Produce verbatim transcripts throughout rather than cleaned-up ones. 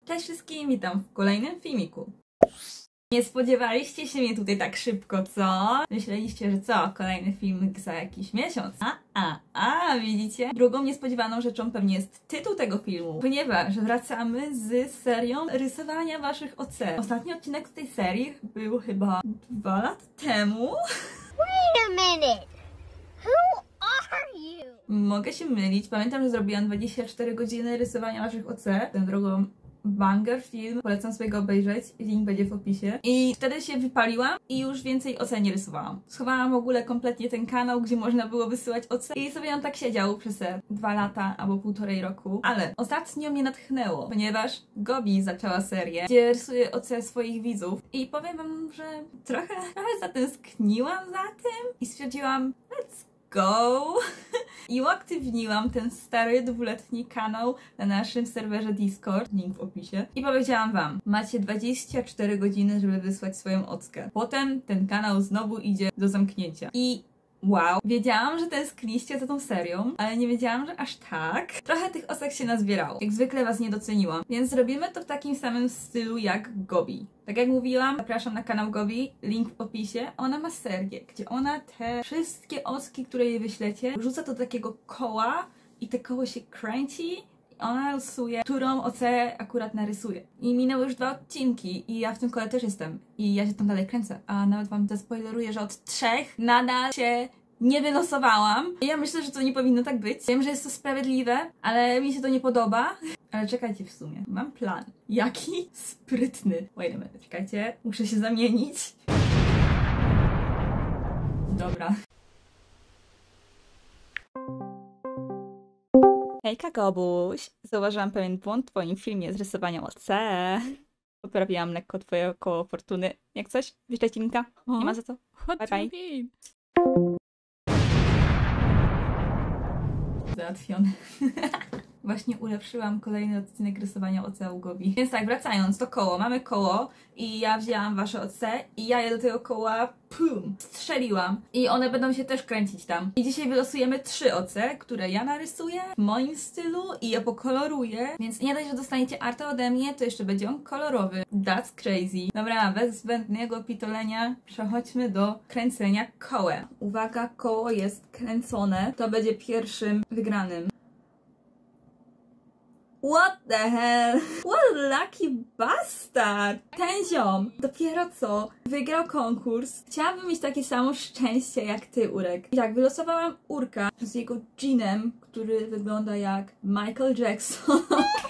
Cześć wszystkim, witam w kolejnym filmiku. Nie spodziewaliście się mnie tutaj tak szybko, co? Myśleliście, że co? Kolejny filmik za jakiś miesiąc. A, a, a, widzicie? Drugą niespodziewaną rzeczą pewnie jest tytuł tego filmu, ponieważ wracamy z serią rysowania waszych ocen. Ostatni odcinek z tej serii był chyba dwa lata temu. Wait a minute! Who are you? Mogę się mylić. Pamiętam, że zrobiłam dwadzieścia cztery godziny rysowania waszych ocen. Tę drogą banger film, polecam sobie go obejrzeć, link będzie w opisie. I wtedy się wypaliłam i już więcej ocen nie rysowałam. Schowałam w ogóle kompletnie ten kanał, gdzie można było wysyłać ocen i sobie on tak siedział przez te dwa lata albo półtorej roku. Ale ostatnio mnie natchnęło, ponieważ Gobi zaczęła serię, gdzie rysuje ocen swoich widzów i powiem wam, że trochę, trochę zatęskniłam za tym i stwierdziłam, let's go! I uaktywniłam ten stary, dwuletni kanał na naszym serwerze Discord, link w opisie. I powiedziałam wam, macie dwadzieścia cztery godziny, żeby wysłać swoją ockę. Potem ten kanał znowu idzie do zamknięcia. I wow, wiedziałam, że tęskniście za tą serią, ale nie wiedziałam, że aż tak. Trochę tych ocek się nazbierało. Jak zwykle was nie doceniłam. Więc zrobimy to w takim samym stylu jak Gobi. Tak jak mówiłam, zapraszam na kanał Gobi, link w opisie. Ona ma serię, gdzie ona te wszystkie ocki, które jej wyślecie, wrzuca do takiego koła i te koło się kręci. Ona losuje, którą ocę akurat narysuje. I minęły już dwa odcinki i ja w tym kole też jestem. I ja się tam dalej kręcę. A nawet wam to spoileruję, że od trzech nadal się nie wylosowałam. I ja myślę, że to nie powinno tak być. Wiem, że jest to sprawiedliwe, ale mi się to nie podoba. Ale czekajcie w sumie. Mam plan. Jaki sprytny. Wait a minute, czekajcie. Muszę się zamienić. Dobra. Hejka Gobuś! Zauważyłam pewien błąd w twoim filmie z rysowania ocen. Poprawiłam lekko twoje koło fortuny. Jak coś? Wyślę ci linka. Nie ma za co. Bye bye. Załatwione. Właśnie ulepszyłam kolejny odcinek rysowania oceanu u Gobi. Więc tak, wracając, to koło. Mamy koło i ja wzięłam wasze oce i ja je do tego koła pum, strzeliłam. I one będą się też kręcić tam. I dzisiaj wylosujemy trzy oce, które ja narysuję w moim stylu i je pokoloruję. Więc nie dość, że dostaniecie artę ode mnie, to jeszcze będzie on kolorowy. That's crazy. Dobra, bez zbędnego pitolenia przechodźmy do kręcenia kołem. Uwaga, koło jest kręcone. To będzie pierwszym wygranym. What the hell? What a lucky bastard! Ten ziom dopiero co wygrał konkurs. Chciałabym mieć takie samo szczęście jak ty, Urek. I tak, wylosowałam Urka z jego jeanem, który wygląda jak Michael Jackson.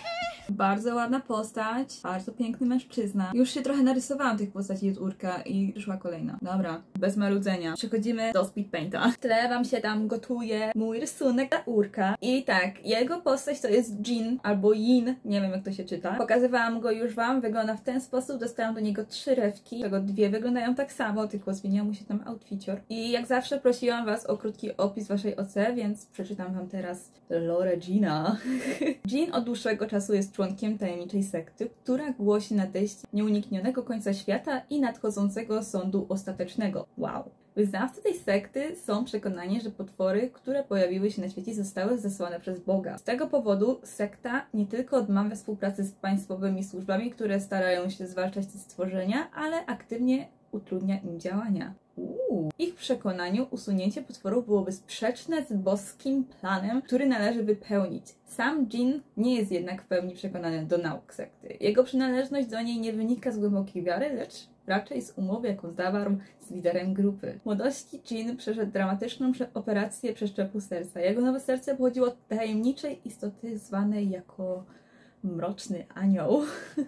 Bardzo ładna postać, bardzo piękny mężczyzna. Już się trochę narysowałam tych postaci od Urka i przyszła kolejna. Dobra, bez marudzenia. Przechodzimy do speed painta. W tle wam się tam gotuje mój rysunek dla Urka. I tak, jego postać to jest Jin albo Yin, nie wiem jak to się czyta. Pokazywałam go już wam, wygląda w ten sposób. Dostałam do niego trzy rewki, czego dwie wyglądają tak samo, tylko zmieniał mu się tam outficior. I jak zawsze prosiłam was o krótki opis waszej oce, więc przeczytam wam teraz lore Jina. Jin od dłuższego czasu jest członkiem tajemniczej sekty, która głosi nadejście nieuniknionego końca świata i nadchodzącego sądu ostatecznego. Wow! Wyznawcy tej sekty są przekonani, że potwory, które pojawiły się na świecie, zostały zesłane przez Boga. Z tego powodu sekta nie tylko odmawia współpracy z państwowymi służbami, które starają się zwalczać te stworzenia, ale aktywnie utrudnia im działania. Uuu. W ich przekonaniu usunięcie potworów byłoby sprzeczne z boskim planem, który należy wypełnić. Sam Jin nie jest jednak w pełni przekonany do nauk sekty. Jego przynależność do niej nie wynika z głębokiej wiary, lecz raczej z umowy, jaką zawarł z liderem grupy. W młodości Jin przeszedł dramatyczną operację przeszczepu serca. Jego nowe serce pochodziło od tajemniczej istoty zwanej jako mroczny anioł.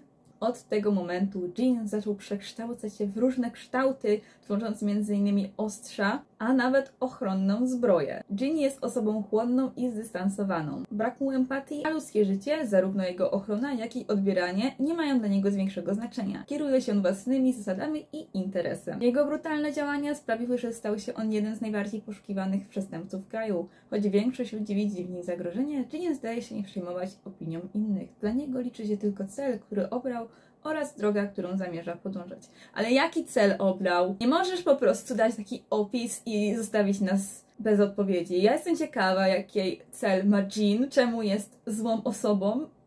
Od tego momentu Jin zaczął przekształcać się w różne kształty, tworząc między innymi ostrza, a nawet ochronną zbroję. Jin jest osobą chłodną i zdystansowaną. Brak mu empatii, a ludzkie życie, zarówno jego ochrona, jak i odbieranie, nie mają dla niego większego znaczenia. Kieruje się on własnymi zasadami i interesem. Jego brutalne działania sprawiły, że stał się on jednym z najbardziej poszukiwanych przestępców w kraju. Choć większość ludzi widzi w nim zagrożenie, Jin zdaje się nie przejmować opinią innych. Dla niego liczy się tylko cel, który obrał, oraz droga, którą zamierza podążać. Ale jaki cel obrał? Nie możesz po prostu dać taki opis i zostawić nas bez odpowiedzi. Ja jestem ciekawa, jaki cel ma Jin, czemu jest złą osobą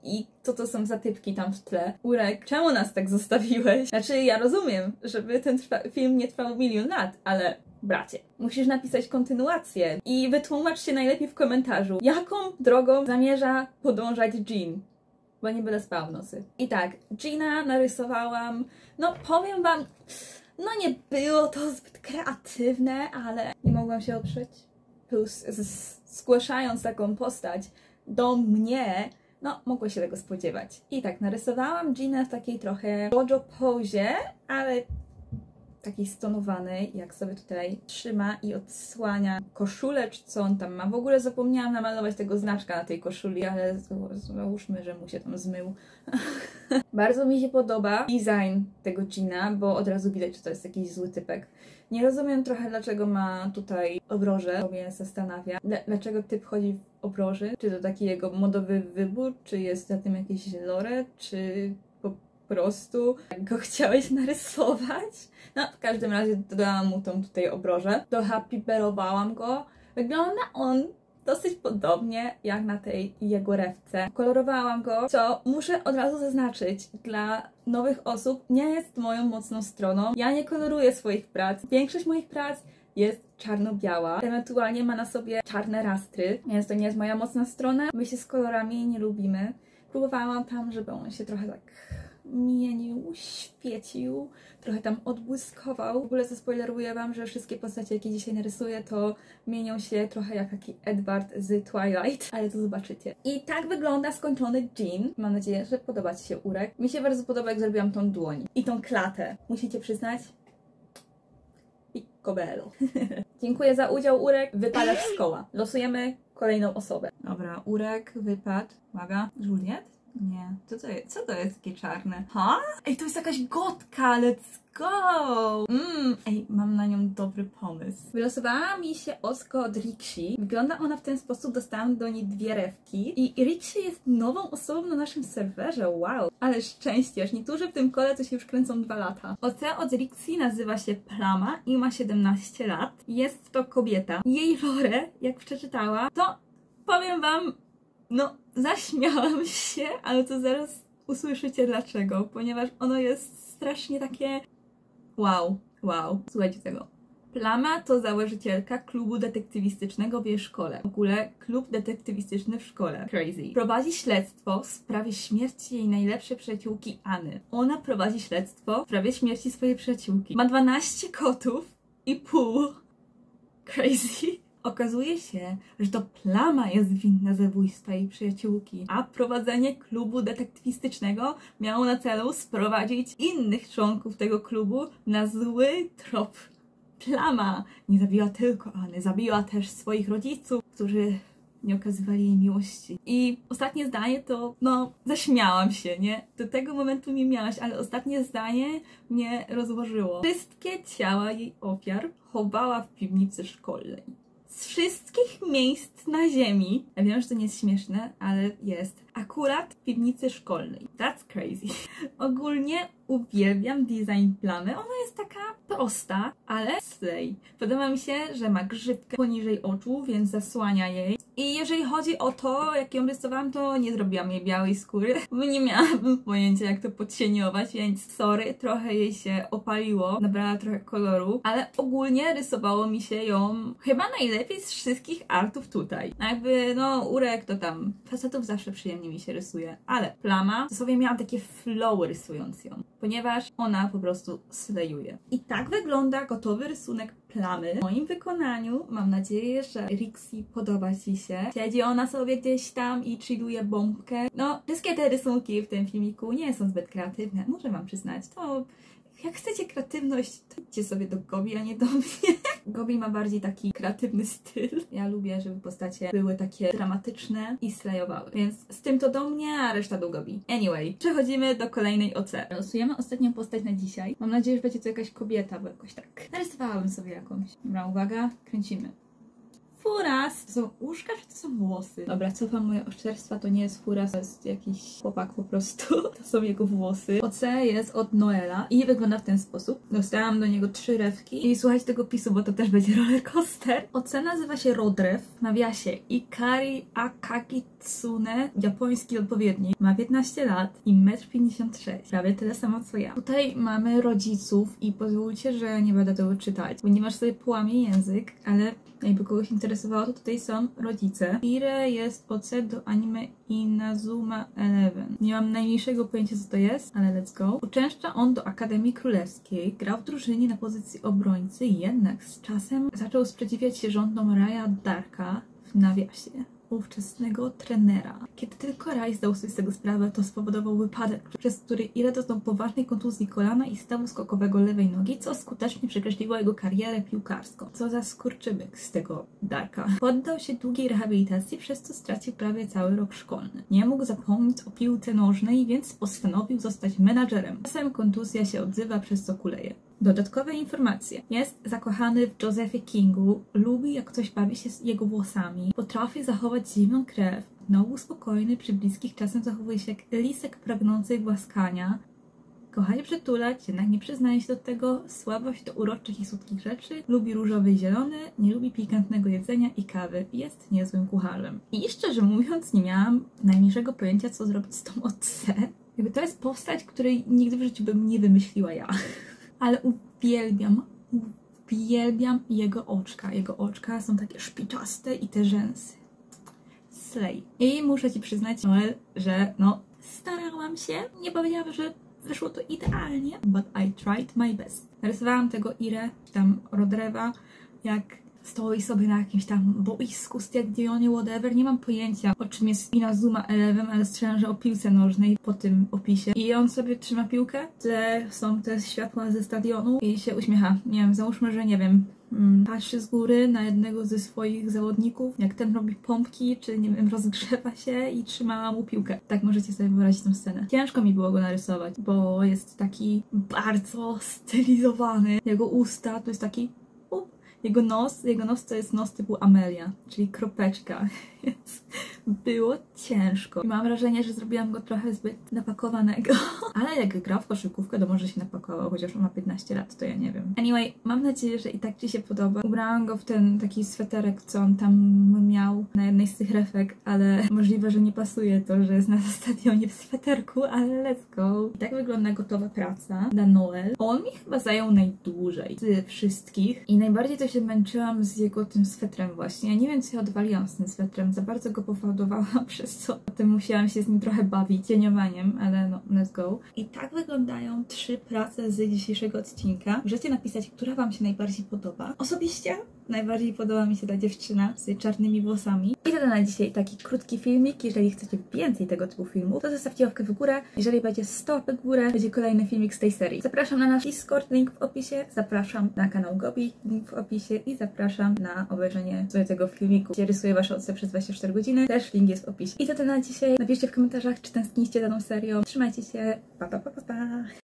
I co to są za typki tam w tle? Urek, czemu nas tak zostawiłeś? Znaczy, ja rozumiem, żeby ten trwa- film nie trwał milion lat, ale bracie, musisz napisać kontynuację i wytłumacz się najlepiej w komentarzu, jaką drogą zamierza podążać Jean. Bo nie będę spała w nocy. I tak, Jeana narysowałam, no powiem wam, no nie było to zbyt kreatywne, ale nie mogłam się oprzeć. Plus zgłaszając taką postać do mnie, no mogło się tego spodziewać. I tak, narysowałam Jeana w takiej trochę JoJo pozie, ale takiej stonowanej, jak sobie tutaj trzyma i odsłania koszulę, czy co on tam ma. W ogóle zapomniałam namalować tego znaczka na tej koszuli, ale załóżmy, że mu się tam zmył. Bardzo mi się podoba design tego Jeana, bo od razu widać, że to jest jakiś zły typek. Nie rozumiem trochę, dlaczego ma tutaj obroże, to mnie zastanawia. Dlaczego typ chodzi w obroży? Czy to taki jego modowy wybór? Czy jest za tym jakieś lore? Czy po prostu go chciałeś narysować? No, w każdym razie dodałam mu tą tutaj obrożę. Dohappyberowałam go. Wygląda on dosyć podobnie jak na tej jego rewce. Kolorowałam go, co muszę od razu zaznaczyć dla nowych osób, nie jest moją mocną stroną. Ja nie koloruję swoich prac. Większość moich prac jest czarno-biała, ewentualnie ma na sobie czarne rastry, więc to nie jest moja mocna strona. My się z kolorami nie lubimy. Próbowałam tam, żeby on się trochę tak mienił, świecił, trochę tam odbłyskował. W ogóle zaspoileruję wam, że wszystkie postacie, jakie dzisiaj narysuję, to mienią się trochę jak taki Edward z Twilight, ale to zobaczycie. I tak wygląda skończony Jean. Mam nadzieję, że podoba ci się Urek. Mi się bardzo podoba, jak zrobiłam tą dłoń i tą klatę. Musicie przyznać, Piccobello. Dziękuję za udział, Urek. Wypadasz z koła. Losujemy kolejną osobę. Dobra, Urek, wypad. Uwaga. Juliet? Nie. Co to jest? Co to jest takie czarne? Ha? Ej, to jest jakaś gotka. Let's go! Mmm. Ej, mam na nią dobry pomysł. Wylosowała mi się Osko od Rixi. Wygląda ona w ten sposób. Dostałam do niej dwie rewki. I Rixi jest nową osobą na naszym serwerze. Wow. Ale szczęściarz. Niektórzy w tym kole to się już kręcą dwa lata. O C od Rixi nazywa się Plama i ma siedemnaście lat. Jest to kobieta. Jej lore, jak przeczytała, to powiem wam, no, zaśmiałam się, ale to zaraz usłyszycie dlaczego, ponieważ ono jest strasznie takie wow, wow. Słuchajcie tego. Plama to założycielka klubu detektywistycznego w jej szkole. W ogóle klub detektywistyczny w szkole. Crazy. Prowadzi śledztwo w sprawie śmierci jej najlepszej przyjaciółki Anny. Ona prowadzi śledztwo w sprawie śmierci swojej przyjaciółki. Ma dwanaście kotów i pół. Crazy. Okazuje się, że to Plama jest winna zabójstwa jej przyjaciółki, a prowadzenie klubu detektywistycznego miało na celu sprowadzić innych członków tego klubu na zły trop. Plama nie zabiła tylko Anny, zabiła też swoich rodziców, którzy nie okazywali jej miłości. I ostatnie zdanie to, no, zaśmiałam się, nie? Do tego momentu nie miałaś, ale ostatnie zdanie mnie rozłożyło. Wszystkie ciała jej ofiar chowała w piwnicy szkolnej. Z wszystkich miejsc na ziemi, ja wiem, że to nie jest śmieszne, ale jest, akurat w piwnicy szkolnej. That's crazy. Ogólnie uwielbiam design Plamy. Ona jest taka prosta, ale slay. Podoba mi się, że ma grzybkę poniżej oczu, więc zasłania jej. I jeżeli chodzi o to, jak ją rysowałam, to nie zrobiłam jej białej skóry, bo nie miałabym pojęcia, jak to podcieniować, więc sorry, trochę jej się opaliło, nabrała trochę koloru, ale ogólnie rysowało mi się ją chyba najlepiej z wszystkich artów tutaj. Jakby, no, Urek to tam, facetów zawsze przyjemnie mi się rysuje, ale Plama, to sobie miałam takie flow rysując ją, ponieważ ona po prostu slejuje. I tak wygląda gotowy rysunek Plamy. W moim wykonaniu mam nadzieję, że Rixi podoba ci się. Siedzi ona sobie gdzieś tam i chilluje bombkę. No, wszystkie te rysunki w tym filmiku nie są zbyt kreatywne, muszę wam przyznać. To jak chcecie kreatywność, to idźcie sobie do Gobi, a nie do mnie. Gobi ma bardziej taki kreatywny styl. Ja lubię, żeby postacie były takie dramatyczne i slayowały. Więc z tym to do mnie, a reszta do Gobi. Anyway, przechodzimy do kolejnej O C. Losujemy ostatnią postać na dzisiaj. Mam nadzieję, że będzie to jakaś kobieta, bo jakoś tak narysowałabym sobie jakąś. Dobra, uwaga, kręcimy. Furas! To są uszka, czy to są włosy? Dobra, cofam moje oszczerstwa, to nie jest furas, to jest jakiś chłopak po prostu. To są jego włosy. O C jest od Noela i wygląda w ten sposób. Dostałam do niego trzy rewki i słuchajcie tego pisu, bo to też będzie rollercoaster. O C nazywa się Rodrew, w nawiasie Ikari Akagitsune, japoński odpowiednik. Ma piętnaście lat i metr pięćdziesiąt sześć, prawie tyle samo co ja. Tutaj mamy rodziców i pozwólcie, że nie będę tego czytać, ponieważ sobie połamię język, ale jakby kogoś interesowało, to tutaj są rodzice. Ire jest O C do anime Inazuma Eleven. Nie mam najmniejszego pojęcia, co to jest, ale let's go. Uczęszcza on do Akademii Królewskiej, grał w drużynie na pozycji obrońcy, jednak z czasem zaczął sprzeciwiać się rządom Raya Darka, w nawiasie ówczesnego trenera. Kiedy tylko Rai zdał sobie z tego sprawę, to spowodował wypadek, przez który Ire doznał poważnej kontuzji kolana i stawu skokowego lewej nogi, co skutecznie przekreśliło jego karierę piłkarską. Co za skurczybyk z tego Darka. Poddał się długiej rehabilitacji, przez co stracił prawie cały rok szkolny. Nie mógł zapomnieć o piłce nożnej, więc postanowił zostać menadżerem. Czasem kontuzja się odzywa, przez co kuleje. Dodatkowe informacje. Jest zakochany w Josephie Kingu, lubi jak ktoś bawi się z jego włosami, potrafi zachować zimną krew, znowu spokojny, przy bliskich czasem zachowuje się jak lisek pragnący głaskania, kochanie przytulać, jednak nie przyznaje się do tego, słabość do uroczych i słodkich rzeczy, lubi różowy i zielony, nie lubi pikantnego jedzenia i kawy, jest niezłym kucharzem. I szczerze mówiąc, nie miałam najmniejszego pojęcia, co zrobić z tą O C. Jakby to jest postać, której nigdy w życiu bym nie wymyśliła ja. Ale uwielbiam, uwielbiam jego oczka. Jego oczka są takie szpiczaste i te rzęsy. Slay. I muszę ci przyznać, Noel, że no, starałam się. Nie powiedziałam, że wyszło to idealnie, but I tried my best. Narysowałam tego Ire, tam Rodrewa, jak stoi sobie na jakimś tam boisku, stadionie, whatever, nie mam pojęcia, o czym jest Inazuma Eleven, ale strzelam, że o piłce nożnej po tym opisie. I on sobie trzyma piłkę, tle są te światła ze stadionu i się uśmiecha. Nie wiem, załóżmy, że nie wiem, patrzy z góry na jednego ze swoich zawodników, jak ten robi pompki, czy nie wiem, rozgrzewa się i trzyma mu piłkę. Tak możecie sobie wyobrazić tę scenę. Ciężko mi było go narysować, bo jest taki bardzo stylizowany. Jego usta to jest taki Jego nos, jego nos to jest nos typu Amelia, czyli kropeczka, więc było ciężko. I mam wrażenie, że zrobiłam go trochę zbyt napakowanego. Ale jak grał w koszykówkę, to może się napakował, chociaż on ma piętnaście lat, to ja nie wiem. Anyway, mam nadzieję, że i tak ci się podoba. Ubrałam go w ten taki sweterek, co on tam miał na jednej z tych refek, ale możliwe, że nie pasuje to, że jest na stadionie w sweterku, ale let's go. I tak wygląda gotowa praca dla Noel. On mi chyba zajął najdłużej z wszystkich i najbardziej to się męczyłam z jego tym swetrem właśnie. Ja nie wiem, co ja odwaliłam z tym swetrem, za bardzo go pofałdowałam, przez co potem musiałam się z nim trochę bawić cieniowaniem, ale no, let's go. I tak wyglądają trzy prace z dzisiejszego odcinka. Możecie napisać, która wam się najbardziej podoba. Osobiście najbardziej podoba mi się ta dziewczyna z czarnymi włosami. I to na dzisiaj taki krótki filmik. Jeżeli chcecie więcej tego typu filmów, to zostawcie łapkę w górę. Jeżeli będzie sto łapek w górę, będzie kolejny filmik z tej serii. Zapraszam na nasz Discord, link w opisie. Zapraszam na kanał Gobi, link w opisie. I zapraszam na obejrzenie sobie tego filmiku, gdzie rysuję wasze oce przez dwadzieścia cztery godziny. Też link jest w opisie. I to tyle na dzisiaj. Napiszcie w komentarzach, czy tęskniście za tą serią. Trzymajcie się. Pa, pa, pa, pa, pa.